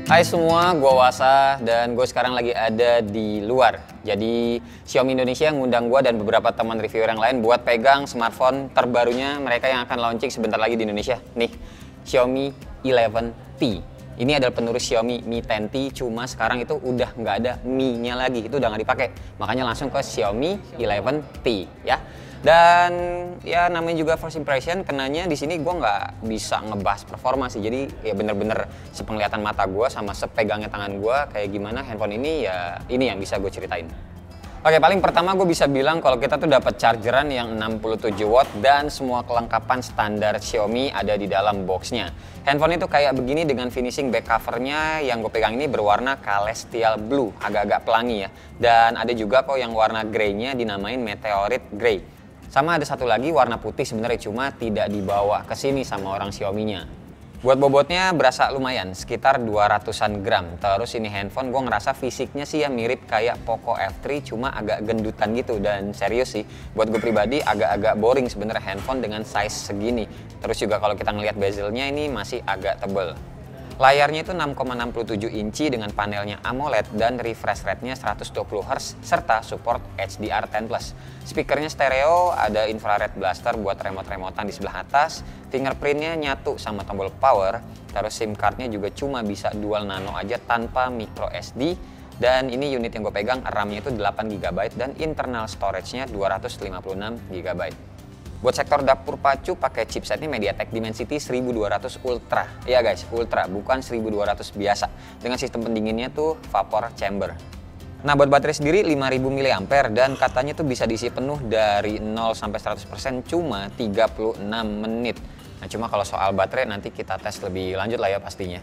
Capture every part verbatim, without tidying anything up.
Hai semua, gue Wasa dan gue sekarang lagi ada di luar. Jadi Xiaomi Indonesia ngundang gue dan beberapa teman reviewer yang lain buat pegang smartphone terbarunya mereka yang akan launching sebentar lagi di Indonesia. Nih, Xiaomi eleven T. Ini adalah penerus Xiaomi Mi ten T, cuma sekarang itu udah nggak ada Mi-nya lagi, itu udah nggak dipakai. Makanya langsung ke Xiaomi eleven T ya. Dan ya namanya juga first impression, kenanya di sini gue nggak bisa ngebahas performa sih. Jadi ya bener-bener sepenglihatan mata gue sama sepegangnya tangan gue kayak gimana handphone ini, ya ini yang bisa gue ceritain. Oke, paling pertama gue bisa bilang kalau kita tuh dapat chargeran yang enam puluh tujuh watt dan semua kelengkapan standar Xiaomi ada di dalam boxnya. Handphone itu kayak begini dengan finishing back covernya yang gue pegang ini berwarna celestial blue, agak-agak pelangi ya. Dan ada juga kok yang warna grey-nya dinamain meteorite grey. Sama ada satu lagi warna putih sebenarnya, cuma tidak dibawa ke sini sama orang Xiaomi-nya. Buat bobotnya berasa lumayan, sekitar dua ratusan gram. Terus ini handphone gue ngerasa fisiknya sih ya mirip kayak Poco F three, cuma agak gendutan gitu. Dan serius sih, buat gue pribadi agak-agak boring sebenarnya handphone dengan size segini. Terus juga kalau kita ngelihat bezelnya ini masih agak tebel. Layarnya itu enam koma enam tujuh inci dengan panelnya AMOLED dan refresh rate-nya seratus dua puluh hertz serta support H D R ten plus. Speakernya stereo, ada infrared blaster buat remote-remotan di sebelah atas. Fingerprintnya nyatu sama tombol power. Terus SIM cardnya juga cuma bisa dual nano aja tanpa micro S D. Dan ini unit yang gue pegang, RAM-nya itu delapan giga byte dan internal storage-nya dua ratus lima puluh enam giga byte. Buat sektor dapur pacu pakai chipsetnya MediaTek Dimensity seribu dua ratus Ultra. Iya guys, Ultra bukan seribu dua ratus biasa. Dengan sistem pendinginnya tuh vapor chamber. Nah, buat baterai sendiri lima ribu miliampere dan katanya tuh bisa diisi penuh dari nol sampai seratus persen cuma tiga puluh enam menit. Nah, cuma kalau soal baterai nanti kita tes lebih lanjut lah ya pastinya.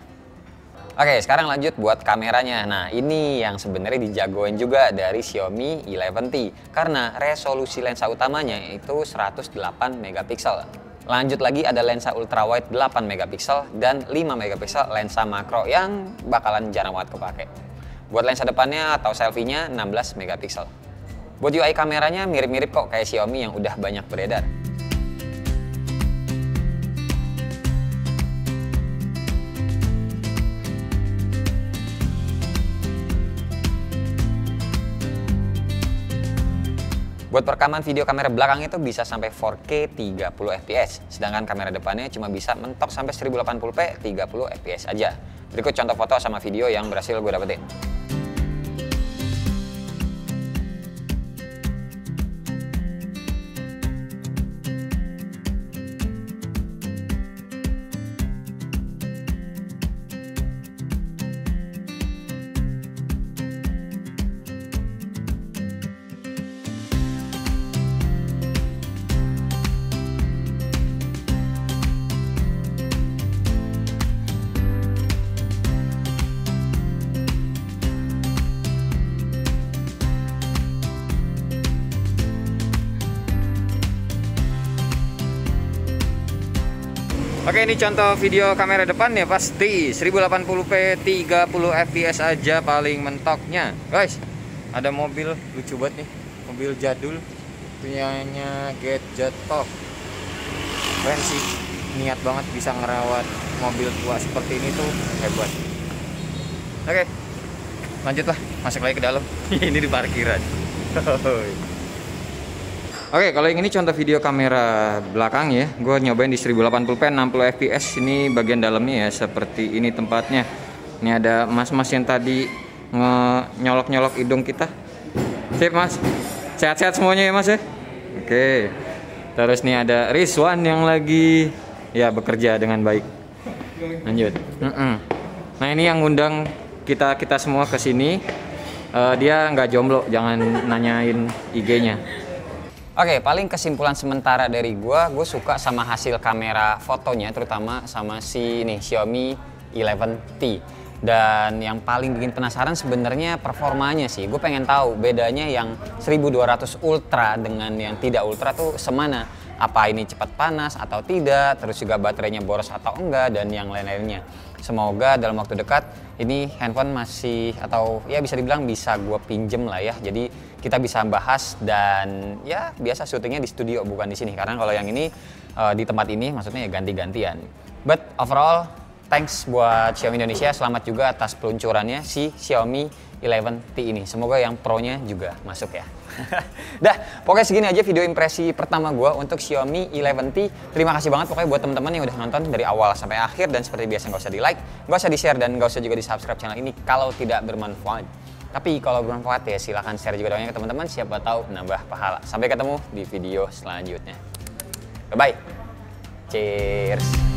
Oke, sekarang lanjut buat kameranya. Nah, ini yang sebenarnya dijagoin juga dari Xiaomi eleven T karena resolusi lensa utamanya itu seratus delapan megapiksel. Lanjut lagi ada lensa ultrawide delapan megapiksel dan lima megapiksel lensa makro yang bakalan jarang banget kepake. Buat lensa depannya atau selfie-nya enam belas megapiksel. Buat U I kameranya mirip-mirip kok kayak Xiaomi yang udah banyak beredar. Buat perekaman video kamera belakang itu bisa sampai four K tiga puluh F P S, sedangkan kamera depannya cuma bisa mentok sampai seribu delapan puluh p tiga puluh F P S aja. Berikut contoh foto sama video yang berhasil gue dapetin. Oke, ini contoh video kamera depan ya, pasti seribu delapan puluh p tiga puluh F P S aja paling mentoknya. Guys, ada mobil lucu banget nih, mobil jadul punyanya Gadget Talk. Keren sih, niat banget bisa ngerawat mobil tua seperti ini tuh, hebat. Oke, lanjutlah, masuk lagi ke dalam. Ini di parkiran. Oke, kalau yang ini contoh video kamera belakang ya. Gue nyobain di seribu delapan puluh p enam puluh F P S. Ini bagian dalamnya ya, seperti ini tempatnya. Ini ada mas-mas yang tadi nyolok-nyolok hidung kita. Sip mas, sehat-sehat semuanya ya mas ya. Oke, terus nih ada Rizwan yang lagi ya bekerja dengan baik. Lanjut. Mm -mm. Nah, ini yang ngundang kita kita semua ke sini. Uh, dia nggak jomblo, jangan nanyain I G-nya. Oke, paling kesimpulan sementara dari gua, gue suka sama hasil kamera fotonya, terutama sama si ini Xiaomi eleven T. Dan yang paling bikin penasaran sebenarnya performanya sih. Gue pengen tahu bedanya yang seribu dua ratus Ultra dengan yang tidak Ultra tuh semana. Apa ini cepat panas atau tidak, terus juga baterainya boros atau enggak, dan yang lain-lainnya. Semoga dalam waktu dekat ini handphone masih, atau ya bisa dibilang bisa gue pinjem lah ya. Jadi kita bisa bahas dan ya biasa syutingnya di studio bukan di sini. Karena kalau yang ini uh, di tempat ini maksudnya ya ganti-gantian. But overall thanks buat Xiaomi Indonesia, selamat juga atas peluncurannya si Xiaomi eleven T ini. Semoga yang Pro-nya juga masuk ya. Dah, pokoknya segini aja video impresi pertama gue untuk Xiaomi eleven T. Terima kasih banget pokoknya buat teman-teman yang udah nonton dari awal sampai akhir, dan seperti biasa nggak usah di like, nggak usah di share, dan nggak usah juga di subscribe channel ini kalau tidak bermanfaat. Tapi kalau bermanfaat ya silahkan share juga doanya ke teman-teman, siapa tahu nambah pahala. Sampai ketemu di video selanjutnya. Bye bye. Cheers.